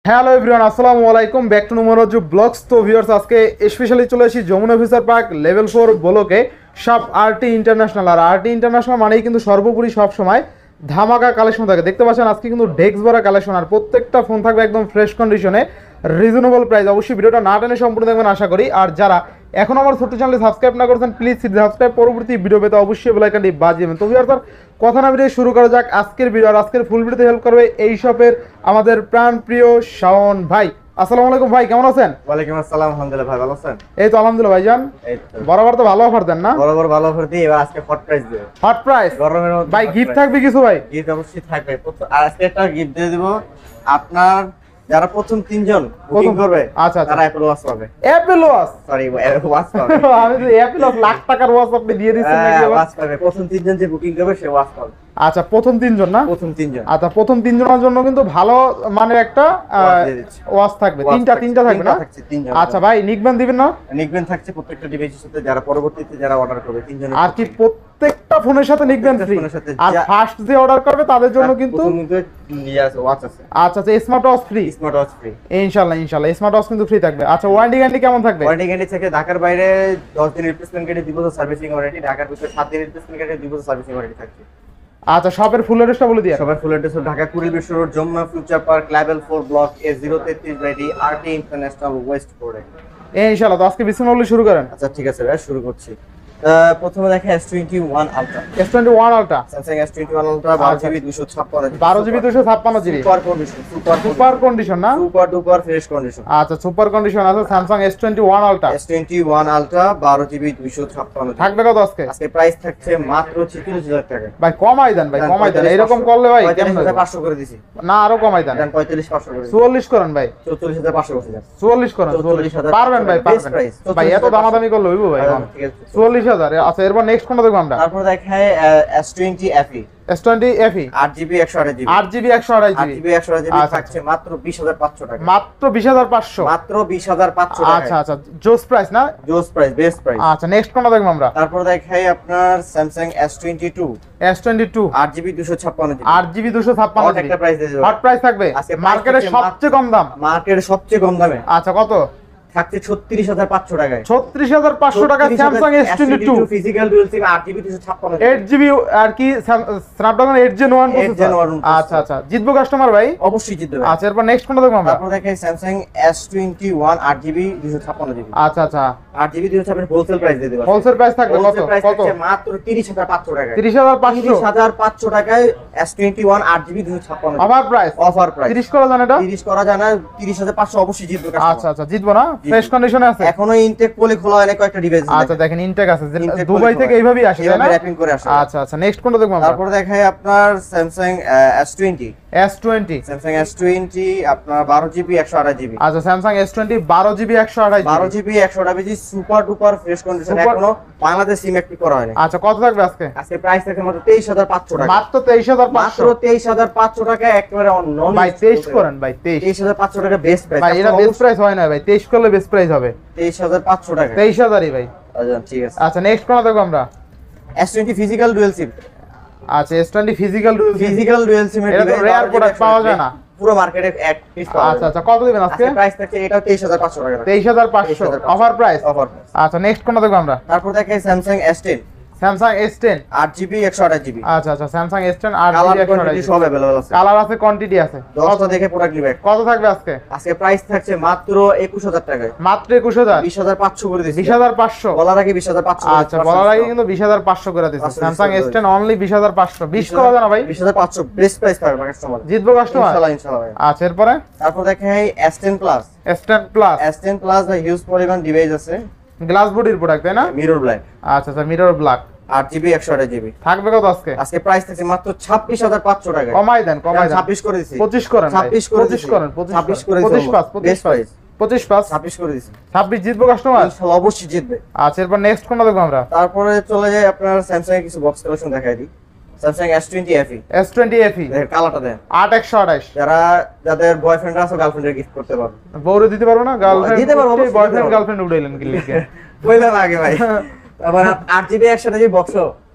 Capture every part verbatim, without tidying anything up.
Hello everyone, আসসালামু আলাইকুম, back to নুমরোজু ব্লগস। তো ভিউয়ার্স, আজকে স্পেশালি চলে এসেছি Jamuna feature park level four ব্লকে সব আরটি ইন্টারন্যাশনাল। আর আরটি ইন্টারন্যাশনাল মানেই কিন্তু সর্বোপরি সব সময় ধামাকা কালেকশন থাকে। দেখতে পাচ্ছেন আজকে কিন্তু ডেস্ক ভরা কালেকশন, আর প্রত্যেকটা ফোন থাকবে একদম ফ্রেশ কন্ডিশনে, রিজনেবল প্রাইস। অবশ্যই ভিডিওটা না টেনে সম্পূর্ণ দেখবেন আশা করি। আর যারা এখন আমার ছোট্ট চ্যানেলে সাবস্ক্রাইব না করেছেন, প্লিজ সাবস্ক্রাইব, পরবর্তী ভিডিও পেতে অবশ্যই বেল আইকনটি বাজিয়ে দেবেন। তো ভিউয়ার্স, কথা না ভিডিও শুরু করা যাক আজকের ভিডিও। আর আজকের ফুল ভিডিওতে হেল্প করবে এই শপের আমাদের প্রাণ প্রিয় শাওন ভাই। আসসালামু আলাইকুম ভাই, কেমন আছেন? ওয়ালাইকুম আসসালাম, আলহামদুলিল্লাহ ভাই, ভালো আছেন? এই তো আলহামদুলিল্লাহ ভাইজান। বরাবর তো ভালো অফার দেন না? বরাবর ভালো অফার দিই, এবার আজকে হট প্রাইস দেব। হট প্রাইস গরমের মধ্যে ভাই, গিফট থাকবে কিছু ভাই? গিফট অবশ্যই থাকবে। আর আজকে একটা গিফট দিয়ে দেব আপনার যারা প্রথম তিনজন বুকিং করবে, আচ্ছা আচ্ছা, তারা অ্যাপল ওয়াচ পাবে। Apple watch? সরি, ওয়াচ পাবে। আমি তো অ্যাপল ওয়াচ লাখ টাকার ওয়াচ আপনি দিয়ে দিচ্ছেন নাকি? ওয়াচ পাবে, প্রথম তিনজন যে বুকিং করবে সে ওয়াচ পাবে। আচ্ছা, প্রথম তিনজন না? প্রথম তিনজন। আচ্ছা, প্রথম তিনজনের জন্য কিন্তু ভালো মানের একটা ওয়াচ থাকবে। তিনটা তিনটা থাকবে না? আচ্ছা ভাই, নিকবেন দিবেন না? নিকবেন থাকছে প্রত্যেকটা ডিভাইসের সাথে, যারা পরবর্তীতে যারা অর্ডার করবে তিনজন। আর কি প্রত্যেকটা ফোনের সাথে নিকবেন ফ্রি? আর ফার্স্ট যে অর্ডার করবে তাদের জন্য কিন্তু ওয়াচ আছে। আচ্ছা আচ্ছা, smart watch free? Smart watch free ইনশাআল্লাহ ইনশাআল্লাহ, স্মার্ট ওয়াচ কিন্তু ফ্রি থাকবে। আচ্ছা, ওয়ারেন্টি গ্যারান্টি কেমন থাকবে? ওয়ারেন্টি গ্যারান্টি থেকে ঢাকার বাইরে দশ দিন রিপ্লেসমেন্ট গ্যারান্টি, দুই বছর সার্ভিসিং ওয়ারেন্টি। ঢাকার ভিতরে সাত দিন রিপ্লেসমেন্ট গ্যারান্টি, দুই বছর সার্ভিসিং ওয়ারেন্টি থাকবে। আচ্ছা, শপের ফুল অ্যাড্রেসটা বলে দিই। শপের full address Dhaka Kuril Bishwa road, Jamuna future park, level four, block A zero তেত্রিশ বাই আরটি ইন্টারন্যাশনাল ওয়েস্ট রোডে। ইনশাআল্লাহ। তো আজকে বিসমিল্লাহ শুরু করেন। আচ্ছা ঠিক আছে ভাই, শুরু করছি। প্রথমে দেখে S twenty one ultra. S twenty one ultra, Samsung S twenty one ultra, বারো জিবি দুইশো ছাপ্পান্ন বারো জিবি দুইশো ছাপ্পান্ন GB, super condition. Super super condition না? Super duper fresh condition. আচ্ছা, সুপার কন্ডিশন আছে Samsung S twenty one ultra. S twenty one ultra বারো জিবি দুইশো ছাপ্পান্ন থাকবে কত আজকে? আজকে প্রাইস থাকছে মাত্র ছেচল্লিশ হাজার টাকা। ভাই কমাই দেন, ভাই কমাই দেন, এরকম করলে ভাই কেমন হবে? পাঁচশো করে দিছি না, আরো কমাই দেন। পঁয়তাল্লিশ পাঁচশো করে চুয়াল্লিশ করেন ভাই। চৌচল্লিশ হাজার পাঁচশো করে দেন। চুয়াল্লিশ করেন, চুয়াল্লিশ পারবেন ভাই, পারবেন ভাই, এত দামাদামি করলে হইব ভাই? ঠিক আছে, চুয়াল্লিশ হাজার। আচ্ছা, এরপর নেক্সট কোনটা দেখব আমরা? তারপর দেখায় S twenty FE. S twenty FE আট জিবি একশো আঠাশ জিবি। আট জিবি একশো আঠাশ আট জিবি একশো আঠাশ জিবি থাকছে মাত্র বিশ হাজার পাঁচশো টাকা। মাত্র বিশ হাজার পাঁচশো? মাত্র বিশ হাজার পাঁচশো টাকা। আচ্ছা আচ্ছা, জোস প্রাইস না? জোস প্রাইস, বেস্ট প্রাইস। আচ্ছা, নেক্সট কোনটা দেখব আমরা? তারপর দেখাই আপনার Samsung S twenty two. S twenty two আট জিবি দুইশো ছাপ্পান্ন জিবি। আট জিবি দুইশো ছাপ্পান্ন জিবি। একটা প্রাইস দিয়ে দেব। হট প্রাইস থাকবে মার্কেটের সবচেয়ে কম দাম। মার্কেটের সবচেয়ে কম দামে। আচ্ছা, কত থাকছে ছত্রিশ হাজার পাঁচশো টাকায়। ছত্রিশ হাজার পাঁচশো টাকা Samsung S twenty two physical dual SIM আট জিবি দুইশো ছাপ্পান্ন জিবি। এইট জিবি আর কি Snapdragon eight gen one processor. আচ্ছা আচ্ছা, জিতবো কাস্টমার ভাই? অবশ্যই জিতবে। আচ্ছা, এরপর নেক্সট কোনটা দেখব আমরা? তারপর দেখেন স্যামসাং এস টোয়েন্টি ওয়ান আট জিবি দুইশো ছাপ্পান্ন জিবি। আচ্ছা আচ্ছা, আট জিবি দুইশো ছাপ্পান্ন হোলসেল প্রাইস দিয়ে দেব। হোলসেল প্রাইস থাকবে কত? কত? মাত্র তিরিশ হাজার পাঁচশো টাকা। তিরিশ হাজার পাঁচশো? তিরিশ হাজার পাঁচশো টাকায় এস টোয়েন্টি ওয়ান আট জিবি দুইশো ছাপ্পান্ন। Offer price? Offer price. তিরিশ করা জানা এটা? তিরিশ করা জানা, তিরিশ হাজার পাঁচশো অবশ্যই জিতবে কাস্টমার। আচ্ছা আচ্ছা, জিতবো না? ফ্রেশ কন্ডিশনে আছে এখনো ইনটেক পলি খোলা হয় না, কয়েকটা ডিভাইস। আচ্ছা, দেখেন ইনটেক আছে, দুবাই থেকে এইভাবেই আসে তাই না? র‍্যাপিং করে আসে। আচ্ছা আচ্ছা, নেক্সট কোনটা দেখব আমরা? তারপর দেখাই আপনার Samsung S twenty. S twenty Samsung S twenty আপনার বারো জিবি একশো আঠাশ জিবি। আচ্ছা, স্যামসাং এস টোয়েন্টি বারো জিবি একশো আঠাশ বারো জিবি একশো আঠাশ GB super duper fresh condition, এখনো বাংলাদেশ সিম অ্যাক্টিভ করা হয়নি। আচ্ছা, কত থাকবে আজকে? আজকে প্রাইস থাকে মাত্র তেইশ হাজার পাঁচশো টাকা। মাত্র তেইশ হাজার পাঁচশো? মাত্র তেইশ হাজার পাঁচশো টাকা একেবারে নন। ভাই তেইশ করেন ভাই, তেইশ। তেইশ হাজার পাঁচশো টাকা বেস্ট প্রাইস ভাই, এটা বেস্ট প্রাইস হয় না ভাই, তেইশ করলে বেস্ট প্রাইস হবে। তেইশ হাজার পাঁচশো টাকা, তেইশ হাজারই ভাই। আচ্ছা ঠিক আছে। আচ্ছা, নেক্সট কোনটা দেখব আমরা? S twenty physical dual SIM. আচ্ছা, S twenty physical dual physical dual SIM, এটা তো রেয়ার প্রোডাক্ট পাওয়া যায় না পুরো মার্কেটে এক পিস পাওয়া যায়। আচ্ছা আচ্ছা, কত দিবেন আজকে? প্রাইস থাকছে এটা তেইশ হাজার পাঁচশো টাকা। তেইশ হাজার পাঁচশো অফার প্রাইস? অফার। আচ্ছা, নেক্সট কোনটা দেখব আমরা? তারপর দেখাই Samsung S ten. Samsung S ten আট জিবি একশো আঠাশ জিবি। আচ্ছা আচ্ছা, স্যামসাং এস টেন আট কালার জিবি একশো আঠাশ কোয়ান্টিটি জিবি সব अवेलेबल আছে। কালার আছে, কোয়ান্টিটি আছে। দশটা দেখে প্রোডাক্ট নিবে। কত থাকবে আজকে? আজকে প্রাইস থাকছে মাত্র একুশ হাজার টাকায়। মাত্র একুশ হাজার? বিশ হাজার পাঁচশো করে দিছি। বিশ হাজার পাঁচশো বলার আগে বিশ হাজার পাঁচশো। আচ্ছা, বলার আগে কিন্তু বিশ হাজার পাঁচশো করে দিছি। স্যামসাং এস টেন অনলি বিশ হাজার পাঁচশো। বিশ করা যায় না ভাই? বিশ হাজার পাঁচশো বেস্ট প্রাইস পাবে কাস্টমার। জিতবো কাস্টমার ইনশাআল্লাহ ইনশাআল্লাহ ভাই। আচ্ছা, এরপরে তারপর দেখাই S ten plus. S ten plus. S ten plus ভাই হিউজ পরিমাণ ডিভাইস আছে। গ্লাস বডির প্রোডাক্ট তাই না? Mirror black. আচ্ছা আচ্ছা, মিরর ব্ল্যাক আট জিবি একশো আঠাশ জিবি। থাকবে কত আজকে? আজকে প্রাইস থাকছে মাত্র ছাব্বিশ হাজার পাঁচশো টাকা। কমাই দেন, কমাই দেন। ছাব্বিশ করে দিছি। পঁচিশ করেন, ছাব্বিশ করে পঁচিশ করেন, ছাব্বিশ করে পঁচিশ পাস, পঁচিশ প্রাইস পঁচিশ পাস, ছাব্বিশ করে দিছি। ছাব্বিশ জিতবো কাস্টমার? ইনশাআল্লাহ অবশ্যই জিতবে। আচ্ছা, এরপর নেক্সট কোনটা দেখব আমরা? তারপরে চলে যাই আপনার স্যামসাং এর কিছু বক্স কালেকশন দেখাই দিই। Samsung S twenty FE. S twenty FE এর কালারটা দেন। আট একশো আঠাশ। যারা যাদের বয়ফ্রেন্ড আছে গার্লফ্রেন্ডের গিফট করতে পারবে। বউরে দিতে পারবো না? গার্লফ্রেন্ড দিতে পারবো, বয়ফ্রেন্ড গার্লফ্রেন্ড উড়াইলেন কি লিখে? বললাম আগে ভাই। আবার আট জিবি একশো জিবি বক্স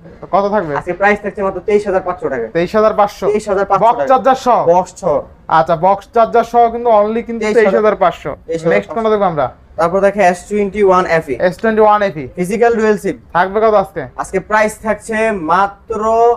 কত থাকবে? আজকে প্রাইস থাকছে মাত্র তেইশ হাজার পাঁচশো টাকা। তেইশ হাজার পাঁচশো। তেইশ হাজার পাঁচশো বক্স চার্জার সহ। বক্স সহ। আচ্ছা বক্স চার্জার সহ কিন্তু অনলি কিন্তু তেইশ হাজার পাঁচশো। নেক্সট কোনটা দেখব আমরা? তারপর দেখে S twenty one F E. S twenty one F E physical dual SIM থাকবে কত আজকে? আজকে প্রাইস থাকছে মাত্র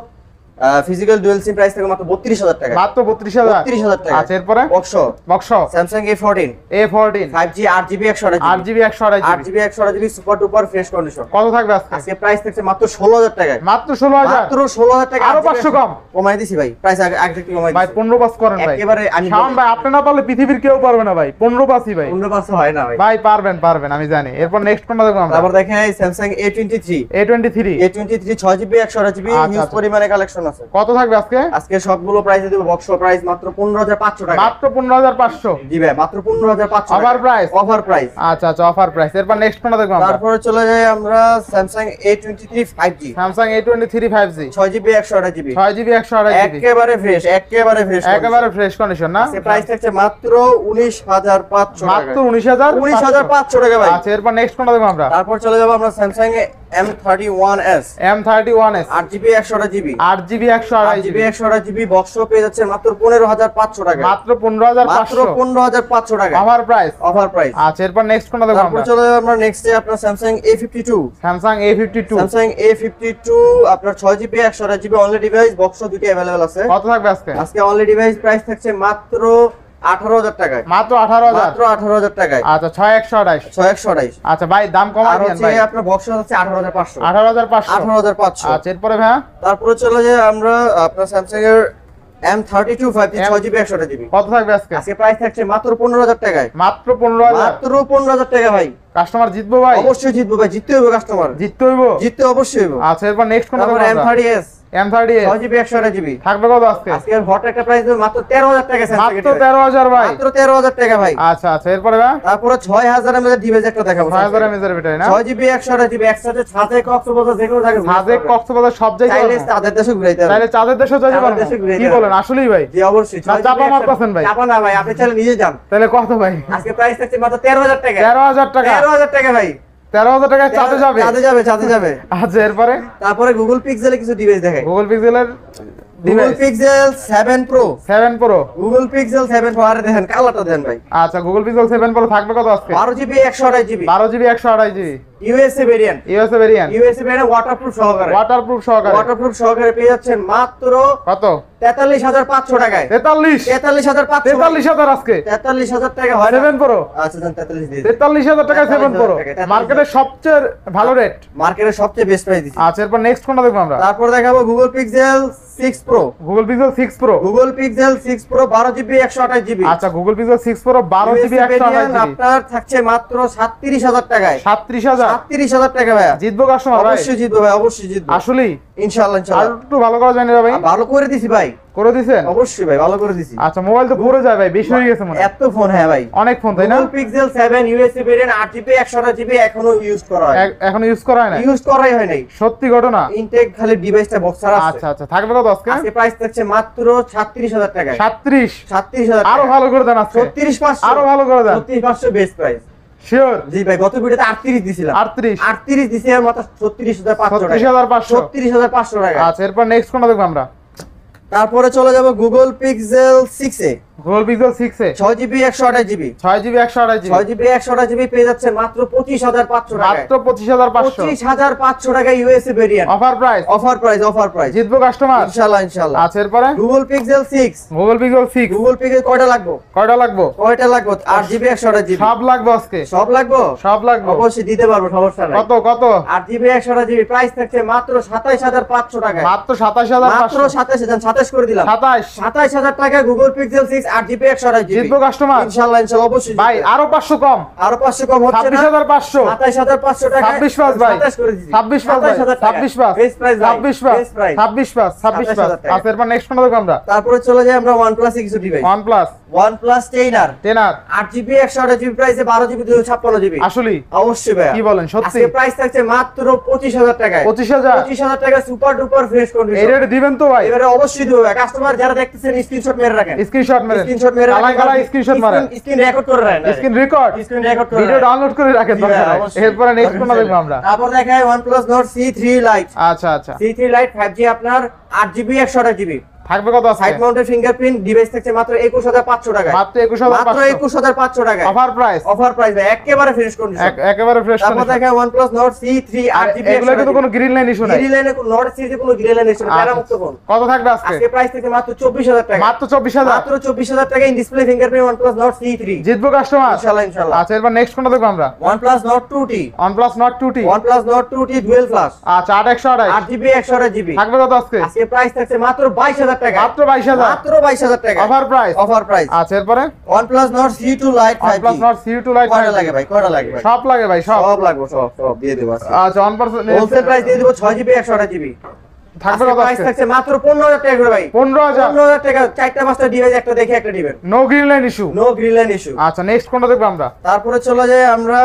ফিজিক্যাল ডুয়াল সিম প্রাইস থাকবে মাত্র বত্রিশ হাজার টাকা। মাত্র বত্রিশ হাজার। বত্রিশ হাজার টাকা। আচ্ছা এরপরে box box Samsung A fourteen. A fourteen five G আট জিবি একশো আঠাশ আট জিবি একশো আঠাশ আট জিবি একশো আঠাশ GB super duper fresh condition. কত থাকবে আজকে? আজকে প্রাইস থাকছে মাত্র ষোলো হাজার টাকায়। মাত্র ষোলো হাজার। মাত্র ষোলো হাজার টাকা। আরো পাঁচশো কম কমাই দিছি ভাই, প্রাইস আগে আগে থেকে কমাই ভাই। দিছি পনেরো পাস করেন ভাই একেবারে। আমি শাওন ভাই, আপনি না পারলে পৃথিবীর কেউ পারবে না ভাই। পনেরো পাসই ভাই। পনেরো পাঁচশো হয় না ভাই। ভাই পারবেন পারবেন আমি জানি। এরপর নেক্সট কোনটা দেখব আমরা? তারপর দেখেন Samsung A twenty three. A twenty three. A twenty three ছয় জিবি একশো আঠাশ জিবি আচ্ছা, হিউজ আচ্ছা। পরিমাণে কালেকশন আছে। কত থাকবে আজকে? আজকে সবগুলো প্রাইসে দেব বক্স প্রাইস মাত্র পনেরো হাজার পাঁচশো টাকা। মাত্র পনেরো হাজার পাঁচশো। জি ভাই মাত্র পনেরো হাজার পাঁচশো। Offer price. Offer price. আচ্ছা আচ্ছা অফার প্রাইস। এরপর নেক্সট কোনটা দেখব আমরা? তারপরে চলে যাই আমরা Samsung A twenty three five G. Samsung A twenty three five G ছয় জিবি একশো আঠাশ জিবি ছয় জিবি একশো আঠাশ জিবি একেবারে ফ্রেশ একেবারে ফ্রেশ একেবারে ফ্রেশ কন্ডিশন না? আজকে প্রাইস থাকছে মাত্র উনিশ হাজার পাঁচশো টাকা। মাত্র উনিশ হাজার উনিশ হাজার পাঁচশো টাকা ভাই। আচ্ছা এরপর নেক্সট কোনটা দেখব আমরা? তারপর চলে যাব আমরা Samsung M thirty one S. M thirty one S আট জিবি একশো আঠাশ জিবি আট জিবি একশো আট আঠাশ জিবি জিবি একশো আঠাশ জিবি বক্স পেয়ে যাচ্ছে মাত্র পনেরো হাজার পাঁচশো টাকা। মাত্র পনেরো হাজার মাত্র পাঁচশো পনেরো হাজার পাঁচশো টাকা অফার প্রাইস। Offer price. আচ্ছা এরপর নেক্সট কোনটা দেখব তারপর আমরা? চলে যাব আমরা নেক্সটে আপনার Samsung A fifty two. Samsung A fifty two. Samsung A fifty two আপনার ছয় জিবি একশো আঠাশ জিবি অনলি ডিভাইস বক্স দুটো अवेलेबल আছে। কত থাকবে আজকে? আজকে অনলি ডিভাইস প্রাইস থাকছে মাত্র আঠারো হাজার টাকায়। মাত্র আঠারো হাজার। মাত্র আঠারো হাজার টাকায়। আচ্ছা ছয় একশো আঠাশ। ছয় একশো আঠাশ। আচ্ছা ভাই দাম কমাই আর দিন হচ্ছে ভাই। আপনার বক্স হচ্ছে আঠারো হাজার পাঁচশো। আঠারো হাজার পাঁচশো। আঠারো হাজার পাঁচশো। আচ্ছা এরপরে ভাই তারপরে চলে যায় আমরা আপনার স্যামসাং এর M thirty two five G ছয় জিবি একশো আঠাশ জিবি। কত থাকবে আজকে? আজকে প্রাইস থাকছে মাত্র পনেরো হাজার টাকায়। মাত্র পনেরো হাজার। মাত্র পনেরো হাজার টাকা ভাই। কাস্টমার জিতবো ভাই? অবশ্যই জিতবো ভাই, জিততে হবে কাস্টমার। জিততে হইব? জিততে অবশ্যই হবে। আচ্ছা এরপর নেক্সট কোনটা তারপর দেখব এম আমরা? Thirty S M thirty S ছয় জিবি একশো আঠাশ জিবি থাকবে কত আজকে? আজকে হট একটা প্রাইস দেব মাত্র তেরো হাজার টাকা। মাত্র তেরো হাজার ভাই। মাত্র তেরো হাজার টাকা ভাই। আচ্ছা আচ্ছা এরপরে ভাই তারপরে ছয় হাজার এর মধ্যে ডিভাইস একটা দেখাবো। ছয় হাজার এমএএইচ এর ব্যাটারি না? ছয় জিবি একশো আঠাশ জিবি একসাথে ছাদে কক্সবাজার যেকোনো জায়গায় সাজেক কক্সবাজার সব জায়গায় চাইলে তাদের দেশে ঘুরাইতে হবে। তাহলে চাঁদের দেশে যাইতে চাঁদের পারবো? দেশে ঘুরে কি যেতে বলেন আসলেই ভাই? জি অবশ্যই। না চাপা মারতেছেন ভাই? চাপা না ভাই, আপনি চাইলে নিজে যান। তাহলে কত ভাই? আজকে প্রাইস থাকছে মাত্র তেরো হাজার টাকা। তেরো হাজার টাকা। তেরো হাজার টাকা ভাই। তেরো হাজার টাকায় চাঁদে যাবে? চাঁদে যাবে, চাঁদে যাবে। আচ্ছা এরপরে তারপরে গুগল পিক্সেলে কিছু ডিভাইস দেখাই। গুগল পিক্সেলের Google pixel seven pro. Seven pro. Google pixel seven pro আরে দেখেন কালারটা দেন ভাই। আচ্ছা গুগল পিক্সেল সেভেন প্রো থাকবে কত আজকে? বারো জিবি একশো আঠাশ জিবি বারো জিবি একশো আঠাশ GB USA variant. USA variant. USA variant waterproof সহকারে। ওয়াটারপ্রুফ সহকারে। ওয়াটারপ্রুফ সহকারে পেয়ে যাচ্ছেন মাত্র কত? তেতাল্লিশ হাজার পাঁচশো টাকায়। তেতাল্লিশ। তেতাল্লিশ হাজার পাঁচশো। তেতাল্লিশ হাজার আজকে? তেতাল্লিশ হাজার টাকা হয় না? Seven pro. আচ্ছা জান তেতাল্লিশ দিয়ে। তেতাল্লিশ হাজার টাকা সেভেন প্রো মার্কেটের সবচেয়ে ভালো রেট। মার্কেটের সবচেয়ে বেস্ট প্রাইস দিছি। আচ্ছা এরপর নেক্সট কোনটা দেখব আমরা? তারপর দেখাবো Google pixel six pro. Google pixel six pro. Google pixel six pro বারো জিবি একশো আঠাশ জিবি। আচ্ছা গুগল পিক্সেল সিক্স প্রো বারো জিবি একশো আঠাশ জিবি আপনার থাকছে মাত্র সাতত্রিশ হাজার টাকায়। সাতত্রিশ হাজার। সাতত্রিশ হাজার টাকা ভাই। জিতবো কাস্টমার ভাই? অবশ্যই জিতবো ভাই, অবশ্যই জিতবো। আসলেই ইনশাআল্লাহ আর ইনশাআল্লাহ। একটু ভালো করা যায় না ভাই? ভালো করে দিছি ভাই। করে দিছেন? অবশ্যই ভাই ভালো করে দিছি। আচ্ছা মোবাইল তো ভরে যায় ভাই, বেশি হয়ে গেছে মনে হয়। এত ফোন হ্যাঁ ভাই, অনেক ফোন তাই না? Google pixel seven USA variant আট জিবি একশো আঠাশ জিবি এখনো ইউজ করা হয়। এ- এখনো ইউজ করা হয় না? ইউজ করাই হয় নাই। সত্যি ঘটনা? ইনটেক খালি ডিভাইসটা বক্স ছাড়া আছে। আচ্ছা আচ্ছা থাকবে কত আজকে? আজকে প্রাইস থাকছে মাত্র সাতত্রিশ হাজার টাকা। সাতত্রিশ। সাতত্রিশ হাজার আরো ভালো করে দেন আজকে। ছত্রিশ পাঁচশো। আরো ভালো করে দেন। ছত্রিশ পাঁচশো বেস্ট প্রাইস। শিওর? জি ভাই গত ভিডিওতে আটত্রিশ দিছিলাম। আটত্রিশ। আটত্রিশ দিছি আর মাত্র ছত্রিশ হাজার পাঁচশো টাকা। ছত্রিশ হাজার পাঁচশো। ছত্রিশ হাজার পাঁচশো টাকা। আচ্ছা এরপর নেক্সট কোনটা দেখব আমরা? তারপরে চলে যাব Google pixel six A. Google pixel six A ছয় জিবি একশো আঠাশ জিবি। ছয় জিবি একশো আঠাশ জিবি ছয় জিবি একশো আঠাশ জিবি পেয়ে যাচ্ছে মাত্র পঁচিশ হাজার পাঁচশো টাকা। মাত্র পঁচিশ হাজার পাঁচশো। পঁচিশ হাজার পাঁচশো টাকা USA variant. Offer price. Offer price, offer price. জিতবো কাস্টমার? ইনশাআল্লাহ ইনশাআল্লাহ। আচ্ছা এরপরে Google pixel six. Google pixel six. Google pixel কয়টা লাগবে? কয়টা লাগবে? কয়টা লাগবে? আট জিবি একশো আঠাশ জিবি। সব লাগবে আজকে? সব লাগবে? সব লাগবে অবশ্যই দিতে পারবো, সমস্যা নাই। কত কত? আট জিবি একশো আঠাশ জিবি প্রাইস থাকছে মাত্র সাতাইশ হাজার পাঁচশো টাকা। মাত্র সাতাশ হাজার মাত্র পাঁচশো। সাতাইশ হাজার, সাতাইশ করে দিলাম। সাতাশ। সাতাইশ হাজার টাকা গুগল পিক্সেল সিক্স আট জিবি একশো আঠাশ জিবি। জিতবো কাস্টমার? ইনশাআল্লাহ ইনশাআল্লাহ অবশ্যই ভাই জিতবো। আরো পাঁচশো কম। আরো পাঁচশো কম হচ্ছে ছাব্বিশ না? হাজার পাঁচশো। সাতাইশ হাজার পাঁচশো টাকা। ছাব্বিশ পাঁচ ভাই। সাতাইশ করে দিছি। ছাব্বিশ পাঁচ ভাই। সাতাইশ হাজার টাকা। ছাব্বিশ পাঁচ। বেস্ট প্রাইস ভাই। ছাব্বিশ পাঁচ। Best price. ছাব্বিশ পাঁচ। ছাব্বিশ সাতাইশ পাঁচ। হাজার টাকা। আচ্ছা এরপর নেক্সট কোনটা দেখব আমরা? তারপরে চলে যাই আমরা OnePlus এ কিছু device. OnePlus। OnePlus ten R ten R আট জিবি একশো আঠাশ জিবি প্রাইসে বারো জিবি দুইশো ছাপ্পান্ন জিবি। আসলে অবশ্যই ভাই, কি বলেন সত্যি? আজকে প্রাইস থাকছে মাত্র পঁচিশ হাজার টাকায়। পঁচিশ হাজার পঁচিশ হাজার টাকা সুপার ডুপার ফ্রেশ কন্ডিশন। এই রেটে দিবেন তো ভাই? এবারে অবশ্যই দেব ভাই। কাস্টমার যারা দেখতেছেন স্ক্রিনশট মেরে রাখেন, স্ক্রিনশট মেরে স্ক্রিনশট মেরে কালাই কালাই স্ক্রিনশট মারেন, স্ক্রিন রেকর্ড করে রাখেন, স্ক্রিন রেকর্ড স্ক্রিন রেকর্ড করে ভিডিও ডাউনলোড করে রাখেন দরকার নাই। এরপর নেক্সট কোনটা দেখব আমরা? তারপর দেখাই OnePlus Nord C three Lite। আচ্ছা আচ্ছা, C three Lite five G আপনার আট জিবি একশো আঠাশ জিবি থাকবে কত আছে? সাইড মাউন্টেড ফিঙ্গারপ্রিন্ট ডিভাইস থাকছে মাত্র একুশ হাজার পাঁচশো টাকায়। মাত্র একুশ হাজার মাত্র একুশ হাজার পাঁচশো টাকায় অফার প্রাইস, অফার প্রাইস ভাই, একেবারে ফ্রেশ কন্ডিশন, একেবারে ফ্রেশ তারপর কন্ডিশন। দেখাই OnePlus Nord সি থ্রি আট জিবি এগুলো কিন্তু কোনো গ্রিন লাইন ইস্যু নাই, গ্রিন লাইনে কোনো নর্ড সিরিজে কোনো গ্রিন লাইন ইস্যু নাই, প্যারা মুক্ত ফোন। কত থাকবে আজকে? আজকে প্রাইস থেকে মাত্র চব্বিশ হাজার টাকা, মাত্র চব্বিশ হাজার, মাত্র চব্বিশ হাজার টাকা in display fingerprint OnePlus Nord C three. জিতবো কাস্টমার ইনশাআল্লাহ ইনশাআল্লাহ। আচ্ছা এরপর নেক্সট কোনটা দেখব আমরা? OnePlus Nord two T OnePlus Nord two T OnePlus Nord two T dual flash আচ্ছা আট একশো আঠাশ আট জিবি একশো আঠাশ জিবি থাকবে কত আজকে? আজকে প্রাইস থাকছে মাত্র বাইশ হাজার টাকা, মাত্র বাইশ হাজার, মাত্র বাইশ হাজার টাকা অফার প্রাইস, অফার প্রাইস। আচ্ছা এরপরে OnePlus Nord C two Lite five G OnePlus Nord C two Lite কয়টা লাগে ভাই, কয়টা লাগে ভাই? সব লাগে ভাই, সব সব লাগবে, সব সব দিয়ে দেব আজকে। আচ্ছা OnePlus হোলসেল প্রাইস দিয়ে দেব ছয় জিবি একশো আঠাশ জিবি থাকবে আজকে কত প্রাইস আজকে? থাকছে মাত্র পনেরো হাজার টাকা করে ভাই, পনেরো হাজার, পনেরো হাজার টাকা চারটা পাঁচটা ডিভাইস একটা দেখে একটা দিবেন, no green line issue. No green line issue. আচ্ছা নেক্সট কোনটা দেখব আমরা? তারপরে চলে যাই আমরা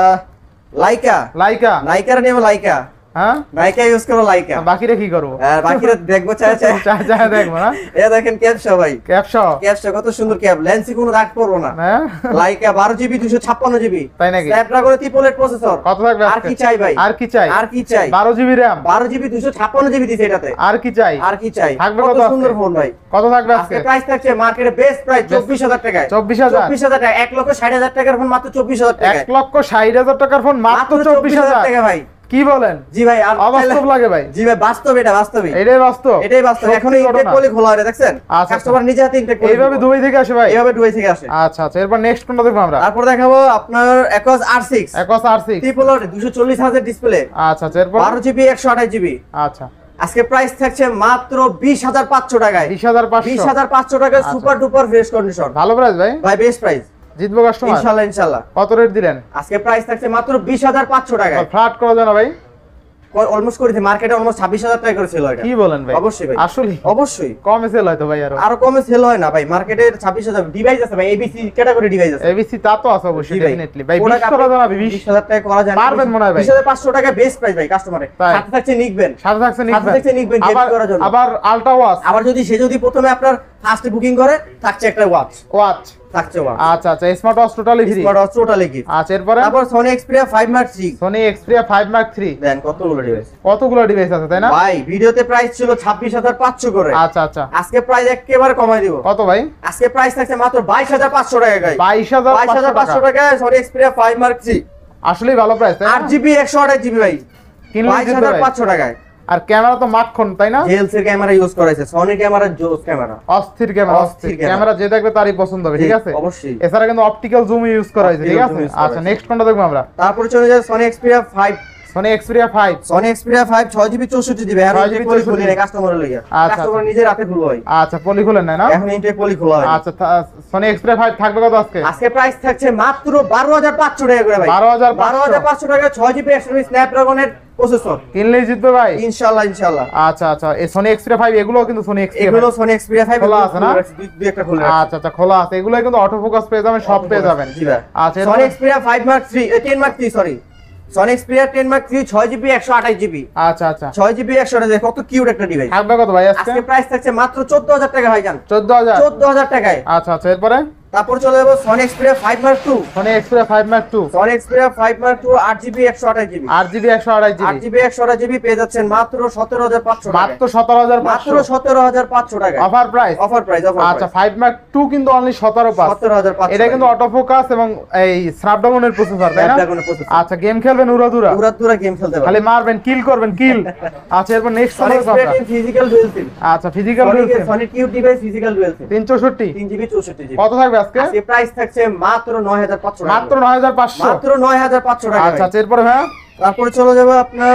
লাইকা, লাইকা, লাইকার নেব, লাইকা হ্যাঁ লাইকা ইউজ করো, লাইকা। বাকিরা কি করবো? আর বাকিরা দেখবো চাই চাই চাই চাই দেখবো না? এ দেখেন ক্যাপশা ভাই, ক্যাপশা ক্যাপশা কত সুন্দর ক্যাপ, লেন্সে কোনো দাগ পড়বো না। হ্যাঁ লাইকা বারো জিবি দুইশো ছাপ্পান্ন জিবি তাই নাকি? Snapdragon triplet processor. কত থাকবে আর আজকে? কি চাই ভাই, আর কি চাই? আর কি চাই? বারো জিবি র্যাম, বারো জিবি দুইশো ছাপ্পান্ন জিবি দিছে এটাতে, আর কি চাই? আর কি চাই? থাকবে কত কত আজকে? সুন্দর ফোন ভাই। কত থাকবে আজকে? আজকে প্রাইস থাকছে মার্কেটে বেস্ট প্রাইস চব্বিশ হাজার টাকায়, চব্বিশ হাজার, চব্বিশ হাজার টাকা, এক লক্ষ ষাট হাজার টাকার ফোন মাত্র চব্বিশ হাজার এক টাকায়, লক্ষ ষাট হাজার টাকার ফোন মাত্র চব্বিশ হাজার টাকা ভাই। কি বলেন? জি ভাই, আর অবাস্তব লাগে ভাই। জি ভাই, বাস্তব, এটা বাস্তবই, এটাই বাস্তব, এটাই বাস্তব। এখন সত্যি ইনটেক ঘটনা। পলি খোলা হয় দেখছেন, আচ্ছা, কাস্টমার নিজে হাতে ইনটেক পলি এইভাবে দুবাই থেকে আসে ভাই, এইভাবে ডুবাই থেকে আসে। আচ্ছা আচ্ছা এরপর নেক্সট কোনটা দেখবো আমরা? তারপর দেখাবো আপনার Aquos আর সিক্স Aquos আর সিক্স ট্রিপল দুইশো চল্লিশ হাজার ডিসপ্লে, আচ্ছা আচ্ছা এরপর বারো জিবি একশো আঠাশ জিবি আচ্ছা আজকে প্রাইস থাকছে মাত্র বিশ হাজার পাঁচশো টাকায়, বিশ হাজার বিশ পাঁচশো হাজার পাঁচশো টাকায় সুপার ডুপার ফ্রেশ কন্ডিশন। ভালো প্রাইস ভাই, ভাই বেস্ট প্রাইস, জিতবো কাস্টমার ইনশাআল্লাহ ইনশাআল্লাহ। কত রেট দিলেন? আজকে প্রাইস থাকছে মাত্র বিশ হাজার পাঁচশো টাকায়, ফ্ল্যাট করা যায় না ভাই? অলমোস্ট করেছে মার্কেটে অলমোস্ট ছাব্বিশ হাজার টাকা করে সেল হয়। কি বলেন ভাই? অবশ্যই ভাই, আসলে অবশ্যই কমে সেল হয় তো ভাই, আরো আরো কমে সেল হয় না ভাই, মার্কেটে ছাব্বিশ হাজার ডিভাইস আছে ভাই, এবিসি ক্যাটাগরি ডিভাইস আছে। এবিসি তা তো আছে অবশ্যই, জি ভাই। ডেফিনেটলি ভাই। প্রোডাক্ট বিশ করা যায় না? বিশ বিশ হাজার টাকা করা যায় না, পারবেন মনে হয় ভাই। বিশ হাজার পাঁচশো টাকা বেস্ট প্রাইস ভাই কাস্টমারে। তাই? সাথে থাকছে নিকবেন, সাথে থাকছে সাথে থাকছে নিকবেন গেম আবার করার জন্য। আবার আলট্রা ওয়াচ, আবার যদি সে যদি প্রথমে আপনার ফার্স্টে বুকিং করে থাকছে একটা ওয়াচ, ওয়াচ থাকছে ওয়াচ। আচ্ছা আচ্ছা smart watch totally free, smart watch totally gift. আচ্ছা এরপরে তারপর Sony Xperia five mark three, Sony Xperia five mark three then কতগুলো ডিভাইস কতগুলো ডিভাইস আছে তাই না ভাই? ভিডিওতে প্রাইস ছিল ছাব্বিশ হাজার পাঁচশো করে, আচ্ছা আচ্ছা আজকে প্রাইস একেবারে কমাই দিব। কত ভাই? আজকে প্রাইস থাকছে মাত্র বাইশ হাজার পাঁচশো টাকায়, বাইশ হাজার বাইশ হাজার পাঁচশো পাঁচশো টাকা টাকায় Sony Xperia five mark three আসলেই ভালো প্রাইস তাই আট না? জিবি একশো আঠাশ জিবি ভাই, কিনলে বাইশ জিতবে হাজার ভাই। পাঁচশো টাকায়। আর ক্যামেরা তো মাখন তাই না? জেএলসি এর ক্যামেরা ইউজ করাইছে, সনি ক্যামেরা জোস ক্যামেরা, অস্থির ক্যামেরা, অস্থির অস্থির ক্যামেরা। ক্যামেরা যে দেখবে তারই পছন্দ হবে, ঠিক আছে? অবশ্যই। এছাড়া কিন্তু অপটিক্যাল জুম ইউজ করা হয়েছে, ঠিক Optical আছে? zoom use করা আচ্ছা হয়েছে। নেক্সট কোনটা দেখবো আমরা? তারপরে চলে যায় Sony Xperia five, Sony Xperia five Sony Xperia five ছয় জিবি চৌষট্টি জিবি, এখন ছয় ইনটেক জিবি পলি চৌষট্টি খুলে কাস্টমারের লইয়া, আচ্ছা, কাস্টমার আচ্ছা। নিজে রাতে খুলবো ভাই, আচ্ছা পলি খুলেন নাই না? এখন ইনটেক পলি খোলা হয়। আচ্ছা থা- Sony Xperia ফাইভ থাকবে কত আজকে? আজকে প্রাইস থাকছে মাত্র বারো হাজার পাঁচশো টাকা করে ভাই, বারো হাজার বারো হাজার পাঁচশো টাকা ছয় জিবি একশো জিবি স্ন্যাপড্রাগনের প্রসেসর, কিনলেই জিতবে ভাই ইনশাআল্লাহ ইনশাআল্লাহ। আচ্ছা আচ্ছা এই Sony Xperia ফাইভ এগুলো কিন্তু Sony Xperia এগুলো ফাইভ Sony Xperia ফাইভ খোলা আছে না? দুই একটা খুলে রাখছি। আচ্ছা আচ্ছা খোলা আছে, এগুলো কিন্তু অটো ফোকাস পেয়ে যাবেন, সব পেয়ে যাবেন। জি ভাই। আচ্ছা Sony এরপরে- Xperia five mark three ten mark three sorry Sony Xperia ten mark three ছয় জিবি একশো আঠাশ জিবি, আচ্ছা আচ্ছা ছয় জিবি একশো আঠাশ কত কিউট একটা ডিভাইস। থাকবে কত ভাই আজকে? আজকে প্রাইস থাকছে মাত্র চোদ্দ হাজার টাকা ভাইজান, চোদ্দ হাজার চোদ্দ হাজার টাকায়। আচ্ছা আচ্ছা এরপরে তারপর চলে যাবো Sony Xperia five mark two, Sony Xperia five mark two Sony Xperia five mark two আট জিবি একশো আঠাশ জিবি, আট জিবি একশো আঠাশ আট জিবি জিবি একশো আঠাশ জিবি পেয়ে যাচ্ছেন মাত্র সতেরো হাজার পাঁচশো টাকা, মাত্র সতেরো হাজার মাত্র পাঁচশো সতেরো হাজার পাঁচশো টাকা offer price. Offer price, offer আচ্ছা ফাইভ মার্ক টু কিন্তু অনলি সতেরো পাঁচ, সতেরো হাজার পাঁচশো এটা কিন্তু অটো ফোকাস এবং এই স্ন্যাপড্রাগনের প্রসেসর তাই না? Snapdragon-এর processor। আচ্ছা গেম খেলবেন উড়াদুরা, পুরা পুরা গেম খেলতে পারে। খালি মারবেন কিল করবেন কিল। আচ্ছা এরপর next Sony Xperia ten physical dual SIM, আচ্ছা physical Sony cute device physical dual SIM তিন চৌষট্টি তিন জিবি চৌষট্টি জিবি। কত থাকবে আজকে? আজকে প্রাইস থাকছে মাত্র নয় হাজার পাঁচশো টাকা, মাত্র নয় হাজার পাঁচশো মাত্র নয় হাজার পাঁচশো টাকা। আচ্ছা আচ্ছা এরপরে হ্যাঁ তারপরে চলে যাবে আপনার